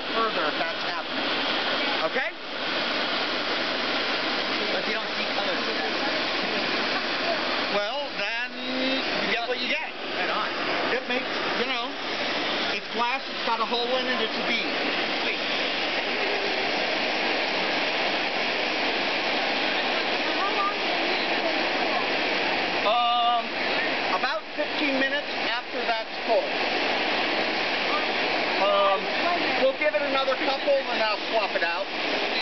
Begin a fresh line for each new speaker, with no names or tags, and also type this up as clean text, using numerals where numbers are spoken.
further if that's happening. Okay?
But if you don't see colors of that.
Well, then you get what you get.
Right on.
It makes, you know, it's glass, it's got a hole in it, it's a bead.
Sweet.
About 15 minutes after that's full. We'll give it another couple and I'll swap it out.